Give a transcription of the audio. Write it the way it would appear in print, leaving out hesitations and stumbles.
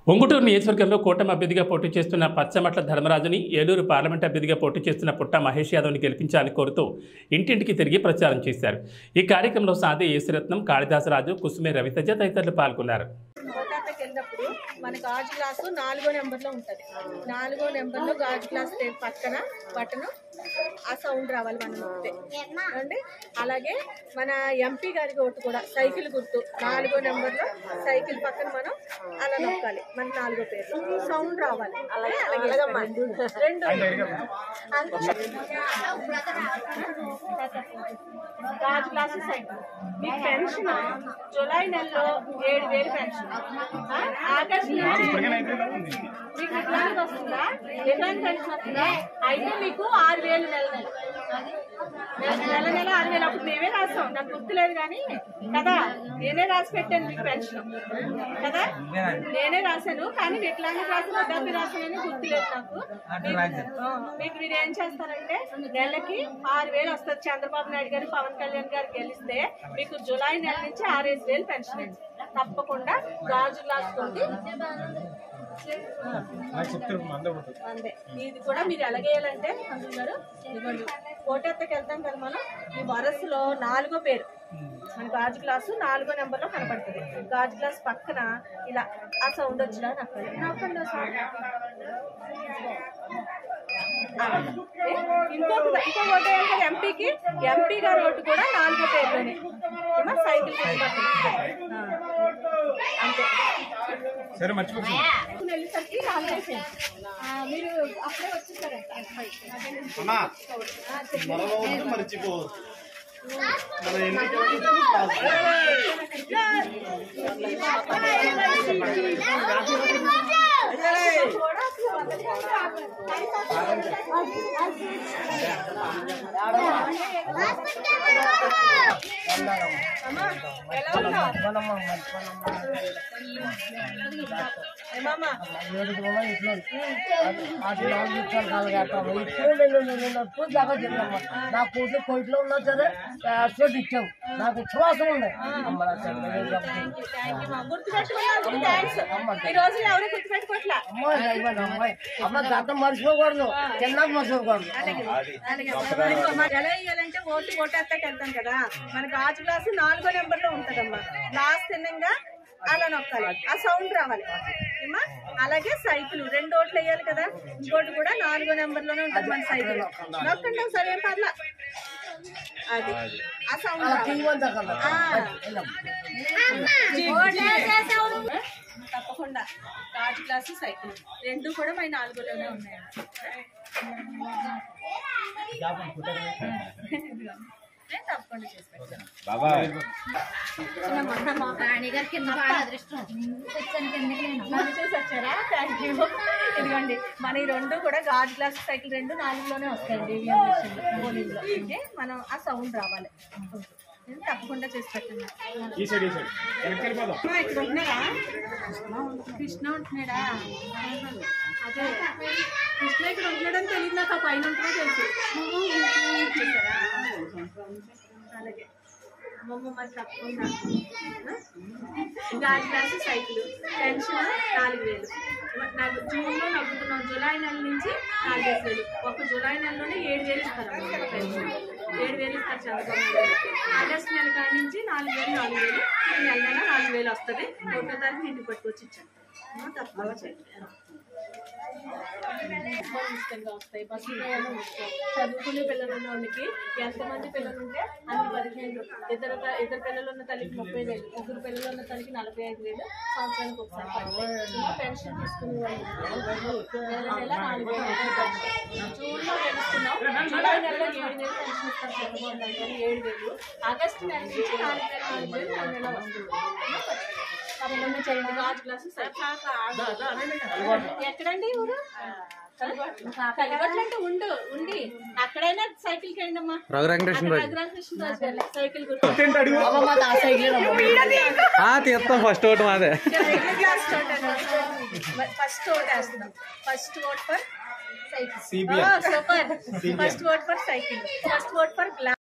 ఉంగుటూరు నియోజకవర్గంలో కూటమి అభ్యర్థిగా పోటీ చేస్తున్న పచ్చమట్ల ధర్మరాజుని, ఏలూరు పార్లమెంట్ అభ్యర్థిగా పోటీ చేస్తున్న పుట్ట మహేష్ యాదవ్ని గెలిపించాలని కోరుతూ ఇంటింటికి తిరిగి ప్రచారం చేశారు. ఈ కార్యక్రమంలో సాదే యేసురత్నం, కాళిదాసరాజు, కుసుమే రవితేజ తదితరులు పాల్గొన్నారు. వెళ్ళినప్పుడు మన గాజు గ్లాసు 4వ నెంబర్లో ఉంటుంది. 4వ నెంబర్లో గాజు గ్లాస్ పక్కన బటన్ ఆ సౌండ్ రావాలి మనం నొక్కితే అండి. అలాగే మన ఎంపీ గారికి ఓటు కూడా సైకిల్ గుర్తు 4వ నెంబర్లో సైకిల్ పక్కన మనం అలా నొక్కాలి. మన 4వ పేరు సౌండ్ రావాలి. అలాగే రెండు గాజు గ్లాసు సైకిల్. మీ పెన్షన్ జూలై నెలలో 7,000 పెన్షన్. ఆగస్టు మీకు వికలాంగ్ వస్తుందా? వికలాంగ్ పెన్షన్ వస్తుందా? అయితే మీకు 6,000 నెల 6,000. అప్పుడు మేమే రాస్తాం, నాకు గుర్తులేదు కానీ కదా, నేనే రాసి పెట్టాను మీకు పెన్షన్ కదా, నేనే రాశాను. కానీ వికలాంగ్ రాసిన డబ్బు రాసానని గుర్తులేదు నాకు. మీకు మీరు ఏం చేస్తారంటే నెలకి 6,000 వస్తుంది. చంద్రబాబు నాయుడు గారు, పవన్ కళ్యాణ్ గారు గెలిస్తే మీకు జూలై నెల నుంచి 6,000 పెన్షన్ అండి. తప్పకుండా గాజు లాస్తుంది. అంతే. ఇది కూడా మీరు ఎలాగేయాలంటే అందులో కోటెత్తకి వెళ్తాం కదా మనం, ఈ వరసలో 4వ పేరు మన గాజు గ్లాసు 4వ నెంబర్లో కనపడుతుంది. గాజు గ్లాస్ పక్కన ఇలా ఆ సౌండ్ వచ్చినా నొక్కండి. ఇంకో ఓటు వేయాలి కదా ఎంపీకి. ఎంపీ గారి ఓటు కూడా 4వ పేరులోనే సైకిల్ అంతే. వెళ్ళేసరికి మీరు అప్పుడే వచ్చేసారంట. నా కోట్లు కోట్లో ఉన్నా సరే అసలు ఇచ్చావు. నాకు విశ్వాసం ఉంది. అమ్మ గతం మర్చిపోకూడదు, చిన్నది మర్చిపోకూడదు. ఎలా ఇవ్వాలంటే ఓటేస్తాకి వెళ్తాం కదా, మన గాజు గ్లాసు 4వ నెంబర్లో ఉంటదమ్మా. లాస్ట్ తిన్నంగా అలా నొక్కాలి, ఆ సౌండ్ రావాలి అమ్మా. అలాగే సైకిల్ 2 ఓట్లు వేయాలి కదా, ఇంకోటి కూడా 4వ నెంబర్లోనే ఉంటుంది మన సైకిల్. నొక్కండి ఒకసారి, ఏం పర్లా. అది ఆ సౌండ్ తప్పకుండా. గాజు గ్లాసు సైకిల్ 2 కూడా మన 4లోనే ఉన్నాయండి. తప్పకుండా చూసి వచ్చారా? Thank you. ఇదిగోండి మన ఈ 2 కూడా గాజు గ్లాస్ సైకిల్ 2 4లోనే వస్తాయండి. పోలింగ్లో అంటే మనం ఆ సౌండ్ రావాలి. తప్పకుండా చేసి పెట్టండి. ఇక్కడ ఉంటున్నారా? కృష్ణ ఉంటున్నాడా? అదే కృష్ణ ఇక్కడ ఉంటున్నాడని తెలియదు నాకు. ఆ పైన ఉంటుందో తెలుసు. అలాగే అమ్మమ్మ మరి తప్పకుండా. గాజు గ్లాసు సైకిల్ పెన్షన్ 4,000. నాకు జూన్లో నవ్వుతున్నాం. జూలై నెల నుంచి 4,000. ఒక జూలై నెలలోనే 7,000 ఇస్తారు పెన్షన్. 7,000 ఇస్తారు చంద్రబాబు నాయుడు. ఆగస్టు నెల కాడి నుంచి 4,000 4,000. నెల నెల 4,000 వస్తుంది. 1వ తారీఖు ఇంటికి పట్టుకొచ్చి ఇచ్చాను. తప్పకుండా చేయండి. ఇష్టంగా వస్తాయి. బస్సు ప్రయాణం ఇష్టం. చదువుకునే పిల్లలు ఉన్న వాళ్ళకి ఎంతమంది పిల్లలు ఉంటే అన్ని 15. ఇద్దరు పిల్లలు ఉన్న తల్లికి 30,000, 3 పిల్లలు ఉన్న తల్లికి 45,000 సంవత్సరానికి ఒకసారి పెన్షన్ తీసుకునే వాళ్ళు నెల 4,000. జూన్లో తెలుస్తున్నాం. జూలై నెలలో 7,000 పెన్షన్ ఇస్తారు చంద్రబాబు నాయుడు గారు. 7,000. ఆగస్టు నెల నుంచి 4,000 నెల నెల వస్తుంది. తప్పకుండా చేయండి. గాజు గ్లాసు ఎక్కడండి ఊరు? కలిగొట్లు అంటే ఉండి అక్కడైనా సైకిల్ కి అమ్మా. రఘురామకృష్ణరాజు సైకిల్ ఫస్ట్ ఓటు మాదే. ఫస్ట్ ఓట్ వేస్తున్నాం. First vote for cycle. Super. First vote for cycle. First vote for glass.